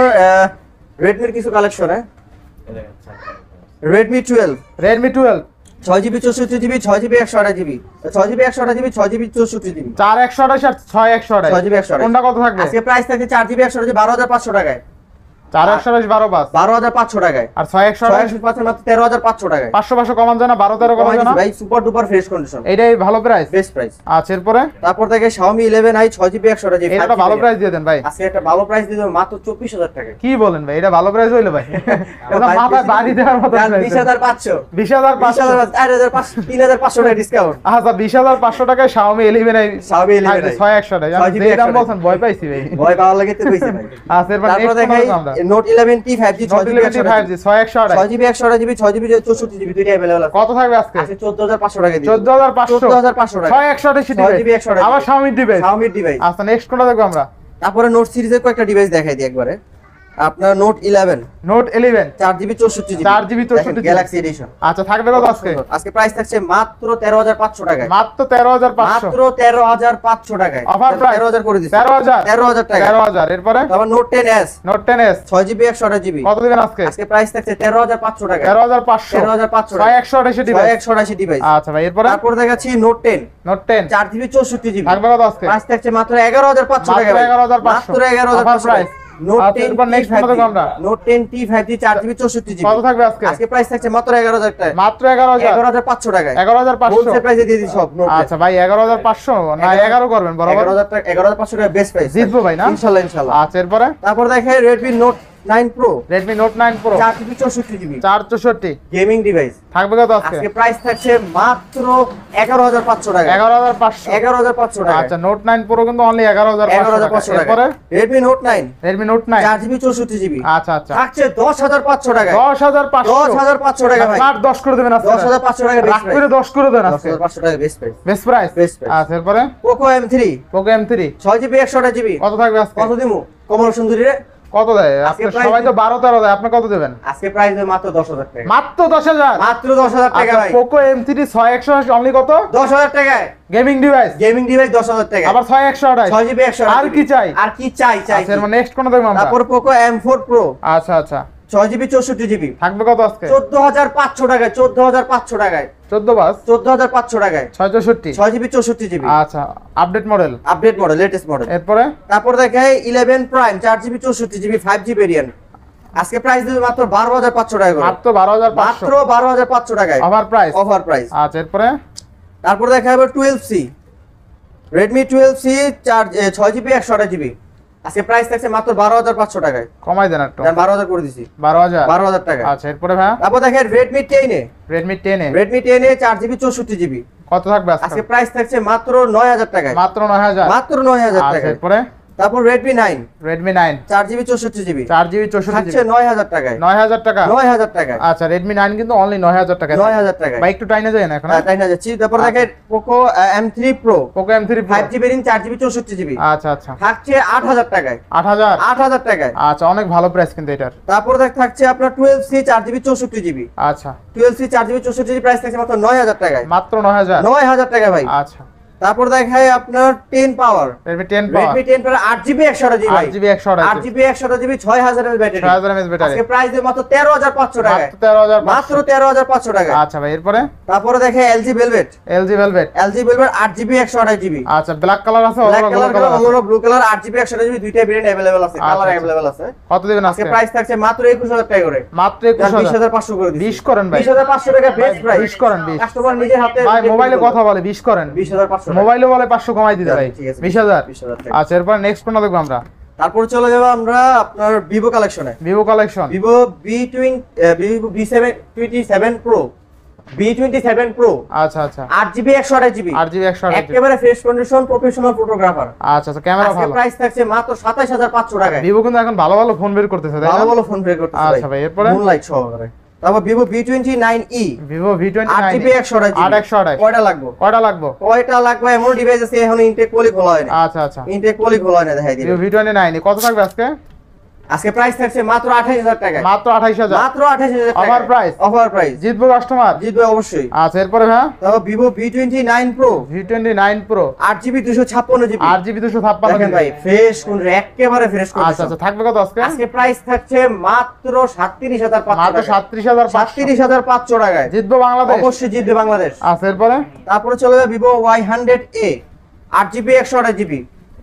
রেডমির কিছু কালেকশনে, রেডমি টুয়েলভ রেডমি টুয়েলভ ছয় জিবি চৌষট্টি জিবি ছয় জিবি একশো আঠাশ জিবি, ছয় জিবি একশো আঠাশ জিবি ছয় জিবি চৌষট্টি জিবি, চার একশো আঠাশ আর ছয় একশো আঠাশ ছয় জিবি একশো আঠাশ। কোনটা কত থাকবে? আজকে প্রাইস থাকছে চার জিবি একশো আঠাশ বারো হাজার পাঁচশো টাকায়, চার একশো আঠাশ বারো পাঁচ বারো হাজার পাঁচশো টাকায়। আর ছয় একশো ছয় আঠাশ একশো পাঁচ মাত্র তেরো হাজার পাঁচশো টাকায়। পাঁচশো পাঁচশো কমান যায় না, বারো তেরো কমান যায় না ভাই, সুপার ডুপার ফ্রেশ কন্ডিশন, এইটাই ভালো প্রাইস, বেস্ট প্রাইস। আচ্ছা এরপরে তারপর থেকে Xiaomi ইলেভেন আই ছয় জিবি একশো আঠাশ জিবি, এটা ভালো প্রাইস দিয়ে দেন ভাই। আজকে একটা ভালো প্রাইস দিয়ে দেব মাত্র চব্বিশ হাজার টাকা। কি বলেন ভাই, এটা ভালো প্রাইস হইলো ভাই? এটা মাথায় বাড়ি দেওয়ার মতো প্রাইস। বিশ হাজার পাঁচশো বিশ হাজার পাঁচশো তিন হাজার পাঁচশো টাকা ডিসকাউন্ট। আচ্ছা বিশ হাজার পাঁচশো টাকায় Xiaomi eleven i Xiaomi eleven i ছয় একশো আঠাশ, ছয় জিবি যে দাম একশো বলছেন ভয় পাইছি ভাই, ভয় পাওয়ার লাগে তো কইছি ভাই। আচ্ছা এরপর তারপর নেক্সট দেখাই আমরা Note eleven T five G ছয় জিবি একশো আঠাশ ফাইভ জি ছয় একশো আঠাশ ছয় জিবি একশো আঠাশ জিবি ছয় জিবি চৌষট্টি জিবি দুইটা अवेलेबल আছে। কত থাকবে আজকে? আজকে চৌদ্দ হাজার পাঁচশো টাকা দিই। চৌদ্দ হাজার পাঁচশো চৌদ্দ হাজার পাঁচশো টাকা ছয় একশো আঠাশ ছয় জিবি একশো আঠাশ আবার Xiaomi ডিভাইস। Xiaomi device. আচ্ছা নেক্সট কোনটা দেখবো আমরা? তারপরে নোট সিরিজের কয়েকটা ডিভাইস দেখাই দিই একবারে। আপনার নোট ইলেভেন নোট ইলেভেন চার জিবি চৌষট্টি জিবি চার জিবি চৌষট্টি জিবি গ্যালাক্সি এডিশন। আচ্ছা থাকবে কত আজকে? আজকে প্রাইস থাকছে মাত্র তেরো হাজার পাঁচশো টাকায়। মাত্র তেরো হাজার পাঁচশো, মাত্র তেরো হাজার পাঁচশো টাকায় অফার প্রাইস তেরো হাজার করে দিচ্ছি। তেরো হাজার তেরো হাজার টাকা তেরো হাজার এরপরে তারপর Note ten S Note ten S ছয় জিবি একশো আঠাশ জিবি কত দিবেন আজকে? আজকে প্রাইস থাকছে তেরো হাজার পাঁচশো টাকা। তেরো হাজার পাঁচশো তেরো হাজার পাঁচশো ছয় একশো আঠাশ ছয় ডিভাইস একশো আঠাশ ডিভাইস। আচ্ছা ভাই এরপরে তারপর দেখাচ্ছি নোট টেন নোট টেন চার জিবি চৌষট্টি জিবি থাকবে কত আজকে? প্রাইস থাকছে মাত্র এগারো হাজার পাঁচশো টাকা। মাত্র এগারো হাজার পাঁচশো মাত্র এগারো হাজার পাঁচশো প্রাইস। নোট আচ্ছা, টেন এরপর next কোনটা দেখবো আমরা? Note ten T five G চার জিবি চৌষট্টি জিবি কত থাকবে আজকে? আজকে প্রাইস থাকছে মাত্র এগারো হাজার টাকা। মাত্র এগারো হাজার এগারো হাজার পাঁচশো টাকায় এগারো হাজার পাঁচশো হোলসেল প্রাইসে দিয়ে দিই সব নোট। আচ্ছা ভাই এগারো হাজার পাঁচশো না এগারো করবেন বরাবর? এগারো হাজার টাকা এগারো হাজার পাঁচশো টাকা বেস্ট প্রাইস জিতবো ভাই না ইনশাআল্লাহ ইনশাআল্লাহ। আচ্ছা এরপরে তারপর দেখাই Redmi Note nine Pro Redmi Note nine Pro চার জিবি চৌষট্টি জিবি চার চৌষট্টি গেমিং ডিভাইস। থাকবে কত আজকে? আজকে প্রাইস থাকছে মাত্র এগারো হাজার পাঁচশো টাকা। এগারো হাজার পাঁচশো এগারো হাজার পাঁচশো টাকা আচ্ছা নোট নাইন Pro কিন্তু অনলি এগারো হাজার এগারো হাজার পাঁচশো টাকা। এরপরে Redmi Note nine Redmi Note nine চার জিবি চৌষট্টি জিবি আচ্ছা আচ্ছা থাকছে দশ হাজার পাঁচশো টাকা। দশ হাজার পাঁচশো দশ হাজার পাঁচশো টাকা ভাই। আট দশ করে দেবেন আজকে দশ হাজার পাঁচশো টাকা রাখ করে দশ করে দেন দশ আজকে হাজার পাঁচশো টাকা best price. Best price Best price। আচ্ছা এরপরে Poco M three Poco M three ছয় জিবি একশো আঠাশ জিবি কত থাকবে আজকে? কত দিমু কমল সুন্দরী রে? কত দেয় আজকে আজকে? price সবাই তো বারো তেরো দেয়, আপনি কত দেবেন? আজকে প্রাইস দেব মাত্র দশ হাজার টাকা। মাত্র দশ হাজার মাত্র দশ হাজার টাকা ভাই। পোকো এম থ্রি ছয় একশো অনলি কত? দশ হাজার টাকায় গেমিং ডিভাইস গেমিং ডিভাইস দশ হাজার টাকা আবার ছয় একশো আঠাশ ছয় জিবি একশো আর কি চাই? আর কি চাই চাই আচ্ছা এর নেক্সট কোন দেখবো আমরা? তারপর Poco এম ফোর Pro আচ্ছা আচ্ছা ছয় জিবি চৌষট্টি জিবি থাকবে কত আজকে? চোদ্দ হাজার পাঁচশো টাকায় চোদ্দ হাজার পাঁচশো টাকায় চোদ্দ বাস চোদ্দ হাজার পাঁচশো টাকায় ছয় চৌষট্টি ছয় জিবি চৌষট্টি জিবি আচ্ছা update model update model latest model. এরপরে তারপর দেখাই ইলেভেন প্রাইম চার জিবি চৌষট্টি জিবি ফাইভ জি ভেরিয়েন্ট আজকে প্রাইস দেবে মাত্র বারো হাজার পাঁচশো টাকা করে। মাত্র বারো হাজার পাঁচশো মাত্র বারো হাজার পাঁচশো টাকায় ওভার প্রাইস অফার প্রাইস। আচ্ছা এরপরে তারপর দেখা যাবে twelve C Redmi twelve C চার ছয় জিবি একশো আঠাশ জিবি আজকে প্রাইস থাকছে মাত্র বারো হাজার পাঁচশো টাকায়। কমাই দেন একটু বারো হাজার করে দিছি বারো হাজার বারো হাজার টাকা। আচ্ছা এরপরে ভাই তারপর দেখেন Redmi ten A Redmi ten A Redmi ten A চার জিবি চৌষট্টি জিবি কত থাকবে আজকে আজকে? প্রাইস থাকছে মাত্র নয় হাজার টাকায়। মাত্র নয় হাজার মাত্র নয় হাজার আচ্ছা টাকায়। এরপরে তারপর রেডমি নাইন রেডমি নাইন চার জিবি চৌষট্টি জিবি চার জিবি চৌষট্টি থাকছে জিবি নয় হাজার টাকায়। নয় হাজার টাকা নয় হাজার টাকায় আচ্ছা রেডমি নাইন কিন্তু অনলি নয় হাজার টাকা নয় হাজার টাকায়। ভাই একটু টাইনে যায় না এখন হ্যাঁ, তাই না যাচ্ছি। তারপর দেখেন Poco M three pro Poco M three five G variant চার জিবি চৌষট্টি জিবি আচ্ছা আচ্ছা থাকছে আট হাজার টাকায়। আট হাজার আট হাজার টাকায়। আচ্ছা অনেক ভালো প্রাইস কিন্তু এটার তারপর দেখ থাকছে আপনার টুয়েলভ সি চার জিবি চৌষট্টি জিবি আচ্ছা টুয়েলভ সি চার জিবি চৌষট্টি জিবি প্রাইস থাকছে মাত্র নয় হাজার টাকায়। মাত্র নয় হাজার নয় হাজার টাকা ভাই। আচ্ছা তারপর দেখায় আপনার ten power Redmi ten power Redmi ten power আট জিবি একশো আঠাশ জিবি আট জিবি একশো আট আঠাশ জিবি একশো আঠাশ জিবি ছয় হাজার এমএএইচ ব্যাটারি ছয় হাজার এমএএইচ ব্যাটারি আজকে প্রাইস দেব মাত্র তেরো হাজার পাঁচশো টাকায়। মাত্র তেরো হাজার মাত্র তেরো হাজার পাঁচশো টাকায়। আচ্ছা ভাই এরপরে তারপরে দেখে LG velvet LG velvet LG velvet আট জিবি একশো আঠাশ জিবি আচ্ছা ব্ল্যাক কালার আছে ব্ল্যাক অন্য কালার কালার অন্য ব্লু কালার আট জিবি একশো আঠাশ জিবি দুইটা ভেরিয়েন্ট अवेलेबल আছে আচ্ছা, কালার আচ্ছা। अवेलेबल আছে। কত দিবেন আজকে আজকে? প্রাইস থাকছে মাত্র একুশ হাজার টাকা করে। মাত্র একুশ বিশ হাজার হাজার পাঁচশো করে দিচ্ছি। বিশ করেন ভাই বিশ হাজার পাঁচশো টাকা বেস্ট প্রাইস। বিশ করেন বিশ কাস্টমার নিজের হাতে ভাই মোবাইলে কথা বলে বিশ করেন বিশ হাজার পাঁচশো টাকা। মোবাইলে বলে পাঁচশো কমাই দিতে ভাই ঠিক আছে, বিশ হাজার বিশ হাজার টাকা। আচ্ছা এরপর নেক্সট কোনটা দেখবো আমরা? তারপর চলে যাবো আমরা আপনার ভিভো কালেকশনে। Vivo collection Vivo B twenty Vivo B seven twenty seven pro B twenty seven pro আচ্ছা আচ্ছা আট জিবি একশো আঠাশ জিবি আট জিবি একশো আঠাশ একেবারে ফ্রেশ কন্ডিশন প্রফেশনাল ফটোগ্রাফার। আচ্ছা আচ্ছা ক্যামেরা আজকে ভালো প্রাইস থাকছে মাত্র সাতাশ হাজার পাঁচশো টাকায়। ভিভো কিন্তু এখন ভালো ভালো ফোন বের করতেছে তাই ভালো না? ভালো ফোন পে করতেছে আচ্ছা ভাই এরপরে মুনলাইট সহকারে। তারপর Vivo B twenty nine E Vivo V twenty আট জিবি একশো আঠাশ আট জিবি একশো আঠাশ কয়টা লাগবে? কয়টা লাগবে? কয়টা লাগবে এমন ডিভাইস আছে এখন ইনটেক পলি খোলা হয় না। আচ্ছা আচ্ছা ইনটেক পলি খোলা হয় না দেখাই দিই। ভিভো ভি টোয়েন্টি নাইন কত থাকবে আজকে? আজকে প্রাইস থাকছে মাত্র আঠাশ হাজার টাকা। মাত্র আঠাইশ হাজার মাত্র আঠাশ হাজার টাকা Offer price? Offer price. জিতবো কাস্টমার জিতবে অবশ্যই। আচ্ছা এরপরে ভাই তারপর Vivo B twenty nine pro V twenty nine pro আট জিবি দুশো ছাপ্পান্ন জিবি আট জিবি দুশো ছাপ্পান্ন দেখেন ভাই ফ্রেশ কোন একেবারে ফ্রেশ কোন। আচ্ছা আচ্ছা থাকবে কত আজকে? আজকে প্রাইস থাকছে মাত্র সাতত্রিশ হাজার পাঁচশো মাত্র টাকা। সাতত্রিশ হাজার পাঁচশো সাতত্রিশ হাজার পাঁচশো টাকায় জিতবো বাংলাদেশ অবশ্যই জিতবে বাংলাদেশ। আচ্ছা এরপরে তারপরে চলে যাবে ভিভো ওয়াই হান্ড্রেড এ আট জিবি একশো আঠাশ GB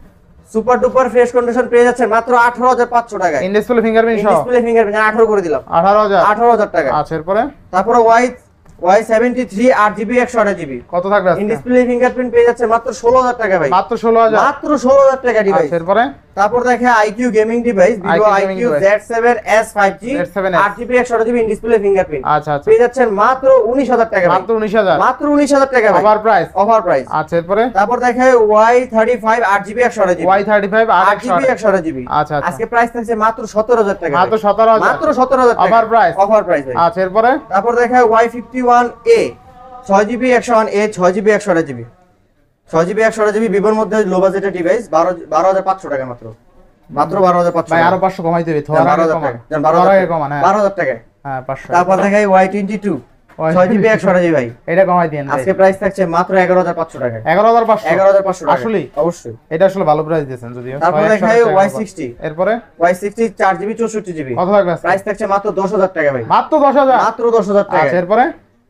super duper fresh condition পেয়ে যাচ্ছেন মাত্র আঠারো হাজার পাঁচশো টাকায়। ইন ডিসপ্লে ফিঙ্গারপ্রিন্ট সহ ডিসপ্লে ফিঙ্গারপ্রিন্ট আঠারো করে দিলাম, আঠারো হাজার আঠারো হাজার টাকা। আচ্ছা এরপরে তারপরে ওয়াই ওয়াই সেভেন্টি থ্রি আট জিবি একশো আঠাশ জিবি কত থাকবে ইন আজকে? ডিসপ্লে ফিঙ্গারপ্রিন্ট পেয়ে যাচ্ছে মাত্র ষোলো হাজার টাকা ভাই, মাত্র ষোলো হাজার মাত্র ষোলো হাজার টাকা ডিভাইস। আচ্ছা এরপরে তারপর দেখে iQOO gaming device Vivo I Q gaming iQOO device। Z seven S five G Z seven S আট জিবি একশো আঠাশ জিবি ইন ডিসপ্লে ফিঙ্গারপ্রিন্ট আচ্ছা আচ্ছা পেয়ে যাচ্ছেন মাত্র উনিশ হাজার টাকা ভাই, মাত্র উনিশ হাজার মাত্র উনিশ হাজার টাকা ভাই, ওভার প্রাইস। Offer price. আচ্ছা এরপরে তারপর দেখে ওয়াই থার্টি ফাইভ আট জিবি একশো আঠাশ জিবি ওয়াই থার্টি ফাইভ আট জিবি একশো আঠাশ জিবি আচ্ছা আচ্ছা আজকে প্রাইস থাকছে মাত্র সতেরো হাজার টাকা মাত্র ভাই। সতেরো হাজার মাত্র সতেরো হাজার টাকা অফার প্রাইস। অফার প্রাইস ভাই। আচ্ছা এরপরে তারপর দেখে ওয়াই ফিফটি ওয়ান এ ছয় জিবি একশো ওয়ান এ ছয় জিবি একশো আঠাশ জিবি ছয় জিবি একশো আঠাশ জিবি ভিভোর মধ্যে লো বাজেটের ডিভাইস বারো বারো হাজার পাঁচশো টাকা মাত্র, মাত্র বারো হাজার পাঁচশো ভাই টাকা। আরো পাঁচশো কমাই দেবে যান, বারো হাজার টাকা, যান, বারো হাজার টাকা। কমান হ্যাঁ বারো হাজার টাকা। হ্যাঁ পাঁচশো তারপর দেখাই ওয়াই টোয়েন্টি টু ছয় জিবি একশো আঠাশ জিবি ভাই, এটা কমাই দিন আজকে প্রাইস থাকছে মাত্র এগারো হাজার পাঁচশো টাকা, এগারো হাজার পাঁচশো এগারো হাজার পাঁচশো টাকা আসলে অবশ্যই। এটা আসলে ভালো প্রাইস দিয়েছেন যদিও তারপর ছয় একশো দেখাই টাকা ওয়াই offer। সিক্সটি এরপরে ওয়াই সিক্সটি চার জিবি চৌষট্টি জিবি কত থাকবে আজকে? প্রাইস থাকছে মাত্র দশ হাজার টাকা ভাই, মাত্র দশ হাজার মাত্র দশ হাজার টাকা। আচ্ছা এরপরে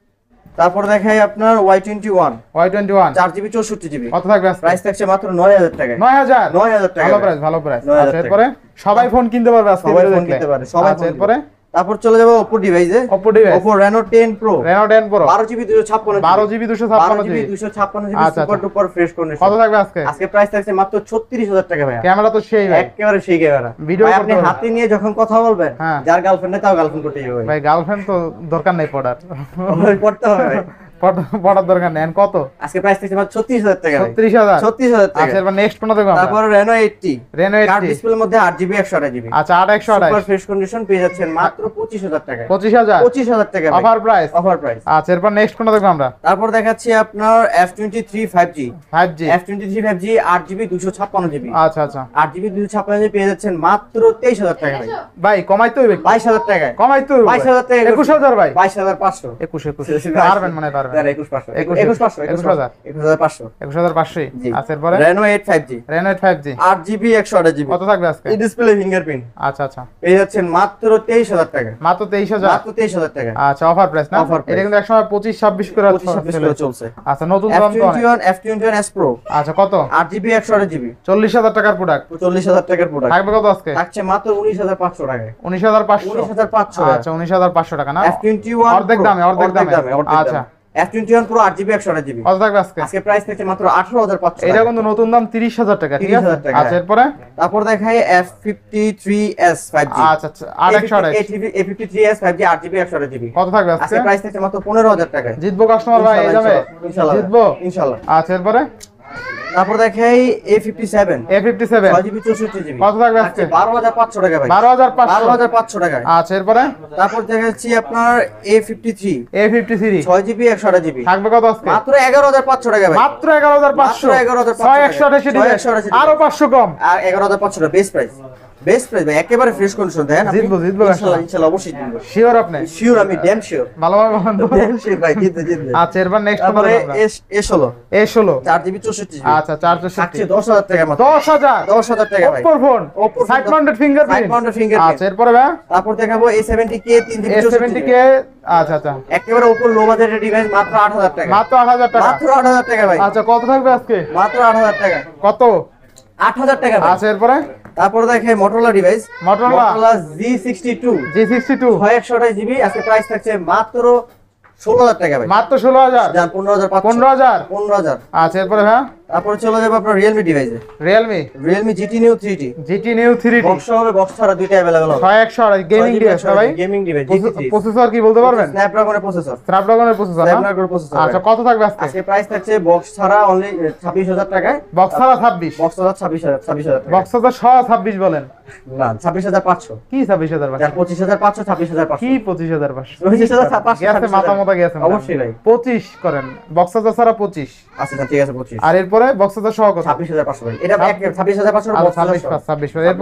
তারপর দেখাই আপনার Y twenty one Y twenty one চার জিবি চৌষট্টি জিবি কত থাকবে আজকে? প্রাইস থাকছে মাত্র নয় হাজার টাকা, নয় হাজার নয় হাজার টাকা ভালো ভাই। প্রাইস ভালো প্রাইস নয় হাজার আচ্ছা টাকা। এরপরে সবাই ফোন কিনতে পারবে আজকে সবাই ভিডিও ফোন দেখলে। কিনতে পারে, সবাই আচ্ছা ফোন এরপরে তারপর চলে যাবো ওপো ডিভাইসে Oppo device Oppo Reno ten pro Reno ten Pro বারো জিবি দুশো ছাপ্পান্ন বারো জিবি দুশো বারো ছাপ্পান্ন জিবি জিবি দুশো ছাপ্পান্ন জিবি আচ্ছা, সুপার আচ্ছা। ডুপার ফ্রেশ কন্ডিশন কত থাকবে আজকে? আজকে প্রাইস থাকছে মাত্র ছত্রিশ হাজার টাকা ভাই, ক্যামেরা তো সেই ভাই একেবারে সেই ক্যামেরা। ভিডিও ভাই করতে আপনি পারবেন। হাতে নিয়ে যখন কথা বলবেন হ্যাঁ। যার গার্লফ্রেন্ড নেই তাও গার্লফ্রেন্ড করতে যাবে ভাই গার্লফ্রেন্ড তো দরকার নেই পড়ার ভাই পড়তে হবে ভাই। পড়ার দরকার নেই And কত? আজকে প্রাইস থাকছে মাত্র ছত্রিশ হাজার টাকা ভাই, ছত্রিশ হাজার ছত্রিশ হাজার টাকা। আচ্ছা এবার নেক্সট কোনটা দেখবো আমরা? তারপর Reno eighty Reno card eighty ডিসপ্লের মধ্যে আট জিবি একশো আঠাশ জিবি আচ্ছা আট একশো আঠাশ সুপার ফ্রেশ কন্ডিশন পেয়ে যাচ্ছেন মাত্র পঁচিশ হাজার টাকা, পঁচিশ হাজার পঁচিশ হাজার টাকা ভাই, অফার প্রাইস অফার প্রাইস। আচ্ছা এরপর নেক্সট কোনটা দেখবো আমরা? তারপর দেখাচ্ছি আপনার F twenty three five G five G F twenty three five G আট জিবি দুশো ছাপ্পান্ন জিবি আচ্ছা আচ্ছা আট জিবি দুশো ছাপ্পান্ন জিবি পেয়ে যাচ্ছেন মাত্র তেইশ হাজার টাকা ভাই, ভাই কমাইতে হইবে একটু। বাইশ হাজার টাকায় কমাইতে হইবে বাইশ হাজার টাকা একুশ হাজার ভাই বাইশ হাজার পাঁচশো একুশ একুশ পারবেন মানে পারবেন একুশ পাঁচশো একুশ একুশ পাঁচশো একুশ একুশ হাজার একুশ হাজার পাঁচশো একুশ হাজার পাঁচশোই জি। আচ্ছা এরপরে Reno eight five G Reno eight five G আট জিবি একশো আঠাশ জিবি কত থাকবে আজকে? এই ডিসপ্লে ফিঙ্গারপ্রিন্ট আচ্ছা আচ্ছা পেয়ে যাচ্ছেন মাত্র তেইশ হাজার টাকা, মাত্র তেইশ হাজার মাত্র তেইশ হাজার টাকা। আচ্ছা অফার প্রাইস না Offer price। এটা কিন্তু একসময় পঁচিশ ছাব্বিশ করে পঁচিশ ছাব্বিশ করে চলছে। আচ্ছা নতুন এফ দাম তো টোয়েন্টি অনেক। One F twenty one S pro আচ্ছা কত? আট জিবি একশো আঠাশ জিবি চল্লিশ হাজার টাকার প্রোডাক্ট চল্লিশ হাজার টাকার প্রোডাক্ট থাকবে কত আজকে? থাকছে মাত্র উনিশ হাজার পাঁচশো টাকায়, উনিশ হাজার পাঁচশো উনিশ হাজার পাঁচশো আচ্ছা উনিশ হাজার পাঁচশো টাকা না এফ টোয়েন্টি ওয়ান অর্ধেক দামে, অর্ধেক দামে। আচ্ছা। এফ টোয়েন্টি ওয়ান প্রো আট জিবি একশো আঠাশ জিবি কত থাকবে আজকে? আজকে প্রাইস থাকছে মাত্র আঠারো হাজার পাঁচশো এটা কিন্তু নতুন দাম তিরিশ হাজার টাকা ঠিক তিরিশ আছে হাজার টাকা, আচ্ছা হ্যাঁ। এরপরে তারপর দেখাই F fifty three S five G আচ্ছা আচ্ছা আট একশো আঠাশ A fifty three S five G আট জিবি একশো আঠাশ জিবি কত থাকবে আজকে? আজকে প্রাইস থাকছে মাত্র পনেরো হাজার টাকায়। জিতবো কাস্টমার ভাই এই দামে ইনশাআল্লাহ জিতবো ইনশাআল্লাহ। আচ্ছা এরপরে তারপর দেখাই A fifty seven A fifty seven ছয় জিবি চৌষট্টি জিবি কত থাকবে আজকে? বারো হাজার পাঁচশো টাকা ভাই, বারো হাজার বারো পাঁচশো হাজার পাঁচশো টাকায়। আচ্ছা এরপরে তারপর দেখাচ্ছি আপনার A fifty three A fifty three ছয় জিবি একশো আঠাশ জিবি থাকবে কত আজকে? মাত্র এগারো হাজার পাঁচশো টাকা ভাই, মাত্র এগারো হাজার পাঁচশো মাত্র এগারো হাজার পাঁচশো ছয় একশো আঠাশি ছয় একশো আঠাশি আরো পাঁচশো কম আর এগারো হাজার পাঁচশো টাকা বেস্ট প্রাইস, বেস্ট প্রাইস ভাই, একেবারে ফ্রেশ কন্ডিশন দেন। জিতবো, জিতবো ইনশাআল্লাহ ইনশাআল্লাহ অবশ্যই জিতবো, শিওর আপনি শিওর আমি ড্যাম শিওর ভালোভাবে বলেন তো। ড্যাম শিওর ভাই জিতবে জিতবে। আচ্ছা এরপর নেক্সট তারপরে এস এস হলো এ ষোলো চার জিবি চৌষট্টি জিবি আচ্ছা চারশো থাকছে দশ হাজার টাকা মাত্র, দশ হাজার দশ হাজার টাকা ভাই। ওপ্পোর phone Oppo phone side mounted fingerprint Side mounted fingerprint। আচ্ছা এরপরে ভাই তারপর দেখাবো এ সেভেন্টি কে তিন জিবি এ চৌষট্টি সেভেন্টি জিবি কে আচ্ছা আচ্ছা একেবারে উপর লো বাজেটের ডিভাইস মাত্র আট হাজার টাকা, মাত্র আট হাজার টাকা মাত্র আট হাজার টাকা ভাই, আচ্ছা কত থাকবে আজকে? মাত্র আট হাজার টাকা, কত? আট হাজার টাকা ভাই। আচ্ছা এরপরে তারপর দেখাই Motorola device Motorola Motorola G sixty two G sixty two ছয় একশো আঠাশ জিবি আজকে প্রাইস থাকছে মাত্র ষোলো হাজার টাকা ভাই, মাত্র ষোলো হাজার যান পনেরো হাজার পাঁচশো পনেরো হাজার পনেরো হাজার। আচ্ছা এরপরে ভাই তারপরে চলে যাবো আপনার রিয়েলমি ডিভাইসে Realme Realme GT Neo three T GT Neo three T box হবে বক্স ছাড়া দুইটা অ্যাভেলেবল হবে, ছয় একশো আড়াই গেমিং ডিভাইস ভাই গেমিং ডিভাইস প্রসেসর কি বলতে পারবেন? স্ন্যাপড্রাগনের প্রসেসর স্ন্যাপড্রাগনের প্রসেসর স্ন্যাপড্রাগনের প্রসেসর আচ্ছা কত থাকবে আজকে? আজকে প্রাইস থাকছে বক্স ছাড়া অনলি ছাব্বিশ হাজার টাকায়, বক্স ছাড়া ছাব্বিশ বক্স ছাড়া ছাব্বিশ হাজার ছাব্বিশ হাজার টাকা বক্স ছাড়া ছ ছাব্বিশ বলেন না ছাব্বিশ হাজার পাঁচশো কি ছাব্বিশ হাজার পাঁচশো? যার পঁচিশ হাজার পাঁচশো ছাব্বিশ হাজার পাঁচশো কি পঁচিশ হাজার পাঁচশো? পঁচিশ হাজার পাঁচশো গেছে ছাব্বিশ মাথা হাজার। মতো গেছে অবশ্যই ভাই পঁচিশ করেন বক্স ছাড়া পঁচিশ আচ্ছা আচ্ছা, ঠিক আছে পঁচিশ আর এরপরে বক্স সহ কত? ছাব্বিশ হাজার পাঁচশো ভাই এটা এক ছাব্বিশ হাজার পাঁচশো আচ্ছা, ছাব্বিশ পাঁচ ছাব্বিশ পাঁচ। এরপরে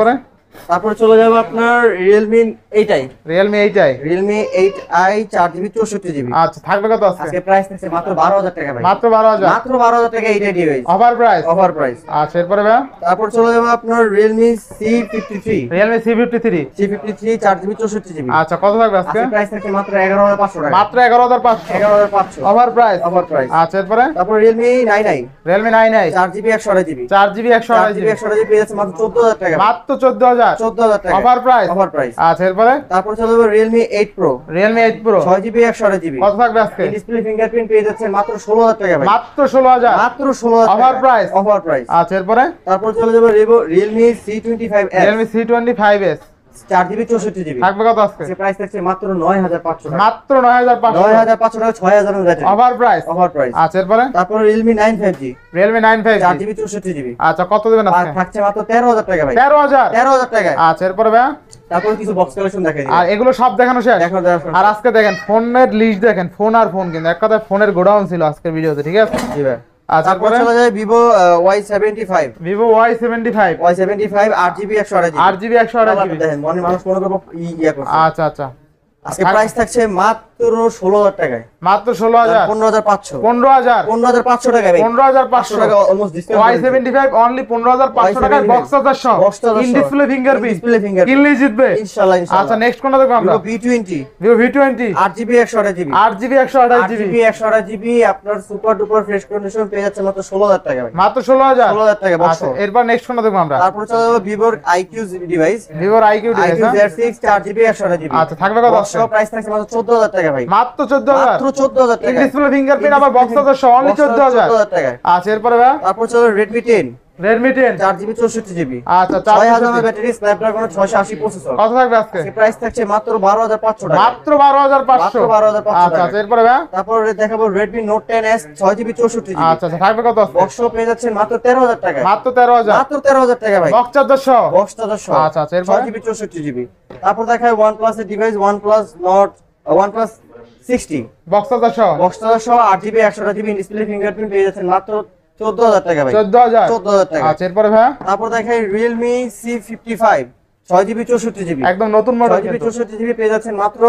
তারপর চলে যাবো আপনার রিয়েলমি এইটাই রিয়েলমি এইটাই রিয়েলমি এইট আই চার জিবি চৌষট্টি জিবি। আচ্ছা থাকবে কত আজকে? আজকে প্রাইস থাকছে মাত্র বারো হাজার টাকা ভাই। মাত্র বারো হাজার মাত্র বারো হাজার টাকা এইটাই device. Offer price offer price. আচ্ছা এরপরে ভাই তারপর চলে যাবো আপনার Realme C fifty three Realme C fifty three C fifty three চার জিবি চৌষট্টি জিবি। আচ্ছা কত থাকবে আজকে? আজকে প্রাইস থাকছে মাত্র এগারো হাজার পাঁচশো টাকা। মাত্র এগারো হাজার পাঁচশো এগারো হাজার পাঁচশো অফার প্রাইস অফার প্রাইস। আচ্ছা এরপরে তারপর Realme nine I Realme nine I চার জিবি একশো আঠাশ জিবি চার জিবি একশো চার আঠাশ জিবি জিবি একশো আঠাশ জিবি পেয়ে যাচ্ছে মাত্র চোদ্দ হাজার টাকা। মাত্র চোদ্দ হাজার চোদ্দ হাজার টাকা অফার প্রাইস অফার প্রাইস। আচ্ছা এরপরে তারপর চলে যাবো Realme eight pro Realme eight pro ছয় জিবি একশো আঠাশ জিবি। কত থাকবে আজকে? ডিসপ্লে ফিঙ্গারপ্রিন্ট পেয়ে যাচ্ছে মাত্র ষোলো হাজার টাকা ভাই। মাত্র ষোলো হাজার মাত্র ষোলো হাজার অফার প্রাইস অফার প্রাইস। আচ্ছা এরপরে তারপর চলে যাবো Realme C twenty five S Realme C twenty five S চার জিবি চৌষট্টি জিবি। থাকবে কত আজকে? প্রাইস থাকছে মাত্র নয় হাজার পাঁচশো টাকা। মাত্র নয় হাজার পাঁচশো নয় হাজার পাঁচশো টাকা ছয় হাজার battery offer price offer price. আচ্ছা এরপরে তারপর Realme nine five G Realme nine five চার জিবি চৌষট্টি জিবি। আচ্ছা কত দেবেন আর আজকে? থাকছে মাত্র তেরো হাজার টাকা ভাই। তেরো হাজার তেরো হাজার টাকা। আচ্ছা এরপরে ভাই তারপর কিছু বক্স কালেকশন দেখাই দিই। আর এগুলো সব দেখানো শেষ? দেখো দেখো আর আজকে দেখেন ফোনের লিস্ট দেখেন, ফোন আর ফোন কিন্তু এক কথায় ফোনের গোডাউন ছিল আজকের ভিডিওতে, ঠিক আছে? জি ভাই। আচ্ছা তারপর তারপরে চলে যায় Vivo Y seventy five Vivo Y seventy five Y seventy five আট জিবি একশো আঠাশ জিবি। আট জিবি একশো আঠাশ জিবি দেখেন মনে মানুষ মনে করবো ই- ইয়া করছে। আচ্ছা আচ্ছা আজকে প্রাইস থাকছে মাত্র ষোলো হাজার টাকায়। মাত্র ষোলো হাজার পনেরো হাজার পাঁচশো পনেরো হাজার পনেরো হাজার পাঁচশো টাকা ভাই। পনেরো হাজার পাঁচশো টাকা almost discount. Y seventy five only পনেরো হাজার পাঁচশো টাকায় বক্স চার্জার সহ Box charger ইন সহ। ডিসপ্লে ফিঙ্গারপ্রিন্ট ডিসপ্লে ফিঙ্গার কিনলেই জিতবে ইনশাআল্লাহ আচ্ছা ইনশাআল্লাহ। নেক্সট কোনটা দেখবো আমরা? Vivo V twenty Vivo V twenty আট জিবি একশো আঠাশ জিবি আট জিবি একশো আঠাশ আট জিবি জিবি একশো আঠাশ জিবি আপনার সুপার ডুপার ফ্রেশ কন্ডিশন পেয়ে যাচ্ছে মাত্র ষোলো হাজার টাকা ভাই। মাত্র ষোলো হাজার ষোলো হাজার টাকা বক্স। আচ্ছা এরপর নেক্সট কোনটা দেখবো আমরা? তারপর চলে যাবো ভিভোর আইকিউ ডিভাইস ভিভোর IQ device IQ Z six চার জিবি একশো আঠাশ জিবি। আচ্ছা থাকবে কত আজকে? প্রাইস থাকছে মাত্র চোদ্দ হাজার টাকা ভাই। মাত্র চোদ্দ হাজার মাত্র চোদ্দ হাজার ইন টাকা। ডিসপ্লে ফিঙ্গারপ্রিন্ট আবার বক্স চার্জার সহ অনলি চোদ্দ হাজার টাকা। আচ্ছা এরপরে ভাই তারপর চলো রেডমি টেন রেডমি টেন চার জিবি চৌষট্টি জিবি আচ্ছা ছয় হাজার চার ব্যাটারি স্ন্যাপড্রাগন ছয়শো আশি প্রসেসর। কত থাকবে আজকে? প্রাইস থাকছে মাত্র বারো হাজার পাঁচশো টাকা। মাত্র বারো হাজার পাঁচশো মাত্র বারো হাজার পাঁচশো আচ্ছা টাকা। আচ্ছা এরপরে ভাই তারপর দেখাবো রেডমি নোট টেন এস ছয় জিবি চৌষট্টি জিবি। আচ্ছা আচ্ছা থাকবে কত আজকে? বক্স পেয়ে যাচ্ছেন মাত্র তেরো হাজার টাকা। মাত্র তেরো হাজার মাত্র তেরো হাজার টাকা ভাই। বক্স চার্জার সহ বক্স চার্জার সহ। আচ্ছা আচ্ছা এরপরে ছয় জিবি চৌষট্টি জিবি। তারপর দেখায় OnePlus এর device OnePlus Nord OnePlus sixty box charger সহ বক্স চার্জার সহ আট জিবি একশো আঠাশ জিবি ডিসপ্লে ফিঙ্গারপ্রিন্ট পেয়ে যাচ্ছেন মাত্র চোদ্দ হাজার টাকা ভাই। চোদ্দ হাজার চোদ্দ হাজার টাকা। আচ্ছা এরপরে ভাই তারপর দেখাই রিয়েলমি সি ফিফটি ফাইভ ছয় জিবি চৌষট্টি জিবি একদম নতুন মডেল ছয় জিবি চৌষট্টি জিবি পেয়ে যাচ্ছেন মাত্র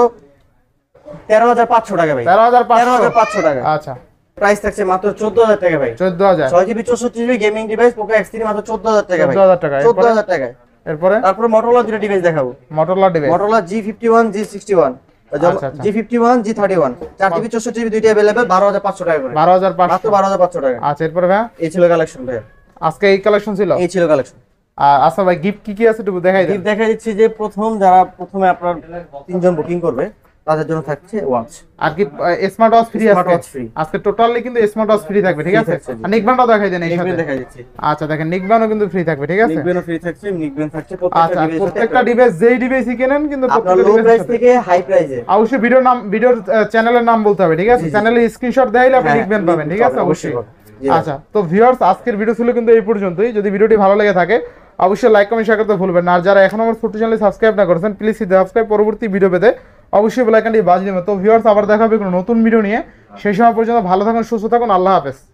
তেরো হাজার পাঁচশো টাকা ভাই। তেরো হাজার তেরো হাজার পাঁচশো পাঁচশো টাকা। আচ্ছা প্রাইস থাকছে মাত্র চোদ্দ হাজার টাকা ভাই। চোদ্দ হাজার ছয় জিবি চৌষট্টি GB gaming device Poco X three মাত্র চোদ্দ হাজার টাকা ভাই। চোদ্দ হাজার টাকা চোদ্দ হাজার টাকায়। এরপরে তারপর মোটরোলা দুটো ডিভাইস দেখাবো। Motorola device Motorola G fifty one G sixty one আচ্ছা, আচ্ছা। G fifty one G thirty one চার জিবি চৌষট্টি জিবি দুইটা অ্যাভেলেবেল বারো হাজার পাঁচশো টাকা করে। বারো হাজার মাত্র পাঁচশো বারো হাজার পাঁচশো টাকা। আচ্ছা এরপরে ভাই এই ছিল কালেকশন ভাই। আজকে এই কালেকশন ছিল এই ছিল কালেকশন। আর আচ্ছা ভাই গিফট কি কি আছে একটু দেখাই দেন। গিফট দেখা দিচ্ছি যে প্রথম যারা প্রথমে আপনার তিনজন বুকিং করবে তাদের জন্য থাকছে ওয়াচ আর কি স্মার্ট ওয়াচ ফ্রি Smart আছে watch free। আজকে টোটালি কিন্তু স্মার্ট ওয়াচ ফ্রি থাকবে, ঠিক Free আছে? থাকছে, জি। আর নিকবানটাও দেখাই দেন এই সাথে। নিকবেন দেখা দিচ্ছি। আচ্ছা দেখেন নিকবানও কিন্তু ফ্রি থাকবে, ঠিক আছে? নিকবেনও ফ্রি থাকছে নিকবেন থাকছে আচ্ছা প্রত্যেকটা ডিভাইস প্রত্যেকটা ডিভাইস যেই ডিভাইসই কেনেন কিন্তু আপনার প্রত্যেকটা লো device প্রাইস এর সাথে- থেকে হাই প্রাইসে অবশ্যই ভিডিওর নাম ভিডিওর চ্যানেলের নাম বলতে হবে, ঠিক আছে? জি, জি। চ্যানেলে স্ক্রিনশট দেখাইলে আপনি হ্যাঁ, লিখবেন পাবেন, ঠিক আছে? পাবেন, অবশ্যই। পাবেন। জি, আচ্ছা তো ভিউয়ার্স আজকের ভিডিও ছিল কিন্তু এই পর্যন্তই। যদি ভিডিওটি ভালো লেগে থাকে অবশ্যই লাইক কমেন্ট শেয়ার করতে ভুলবেন না। আর যারা এখনো আমার ছোট চ্যানেলে সাবস্ক্রাইব না করেছেন প্লিজ সাবস্ক্রাইব, পরবর্তী ভিডিও পেতে অবশ্যই বেল আইকনটি বাজিয়ে দেবেন। তো ভিউয়ার্স আবার দেখা হবে কোনো নতুন ভিডিও নিয়ে। সেই সময় পর্যন্ত ভালো থাকুন, সুস্থ থাকুন, আল্লাহ হাফেজ।